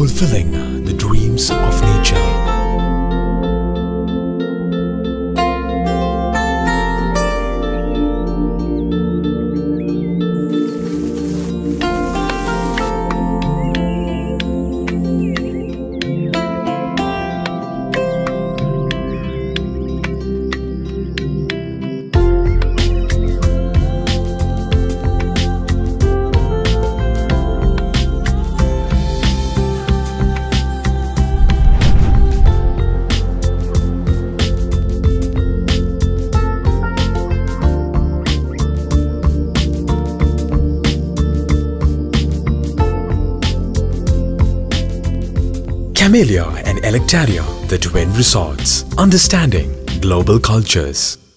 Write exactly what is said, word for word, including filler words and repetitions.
fulfilling the dreams of nature. Camellia and Electaria, the twin resorts, understanding global cultures.